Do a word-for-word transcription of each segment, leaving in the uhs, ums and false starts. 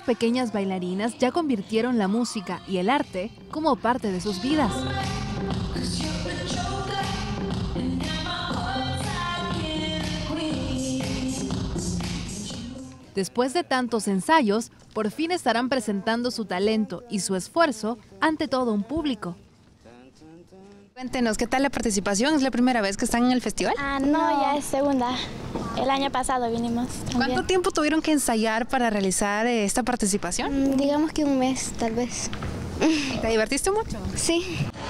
Estas pequeñas bailarinas ya convirtieron la música y el arte como parte de sus vidas. Después de tantos ensayos, por fin estarán presentando su talento y su esfuerzo ante todo un público. Cuéntenos, ¿qué tal la participación? ¿Es la primera vez que están en el festival? Ah, no, no, ya es segunda. El año pasado vinimos también. ¿Cuánto tiempo tuvieron que ensayar para realizar eh, esta participación? Mm, digamos que un mes, tal vez. ¿Te divertiste mucho? Sí.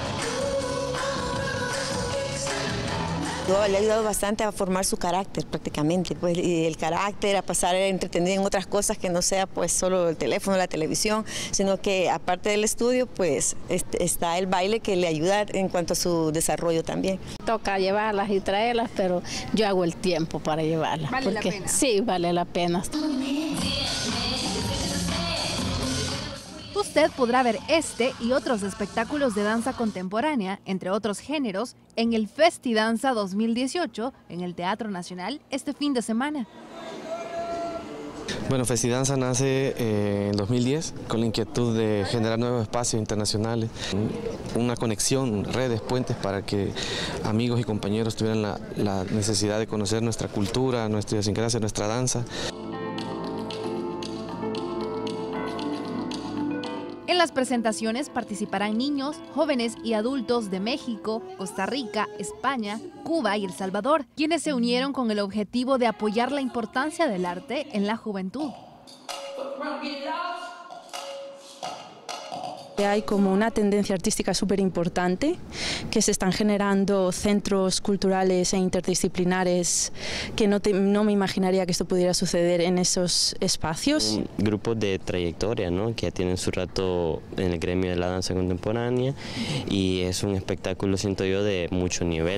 Le ha ayudado bastante a formar su carácter prácticamente, pues, y el carácter, a pasar entretenido en otras cosas que no sea pues solo el teléfono, la televisión, sino que aparte del estudio pues está el baile que le ayuda en cuanto a su desarrollo también. Toca llevarlas y traerlas, pero yo hago el tiempo para llevarlas. ¿Vale porque, la pena? Sí, vale la pena. Usted podrá ver este y otros espectáculos de danza contemporánea, entre otros géneros, en el Festidanza dos mil dieciocho en el Teatro Nacional este fin de semana. Bueno, Festidanza nace eh, en dos mil diez con la inquietud de generar nuevos espacios internacionales, una conexión, redes, puentes para que amigos y compañeros tuvieran la, la necesidad de conocer nuestra cultura, nuestra idiosincrasia, nuestra danza. En las presentaciones participarán niños, jóvenes y adultos de México, Costa Rica, España, Cuba y El Salvador, quienes se unieron con el objetivo de apoyar la importancia del arte en la juventud. Hay como una tendencia artística súper importante, que se están generando centros culturales e interdisciplinares que no, te, no me imaginaría que esto pudiera suceder en esos espacios. Grupos de trayectoria, ¿no?, que ya tienen su rato en el gremio de la danza contemporánea y es un espectáculo, siento yo, de mucho nivel.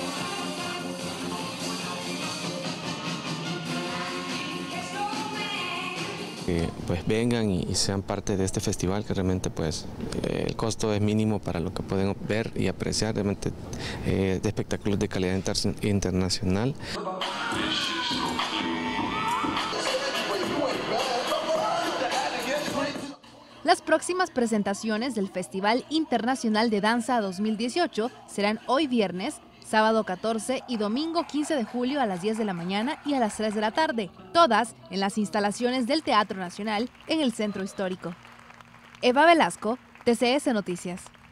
Que pues vengan y, y sean parte de este festival, que realmente pues eh, el costo es mínimo para lo que pueden ver y apreciar realmente eh, de espectáculos de calidad inter internacional. Las próximas presentaciones del Festival Internacional de Danza dos mil dieciocho serán hoy viernes, sábado catorce y domingo quince de julio a las diez de la mañana y a las tres de la tarde, todas en las instalaciones del Teatro Nacional en el Centro Histórico. Eva Velasco, T C S Noticias.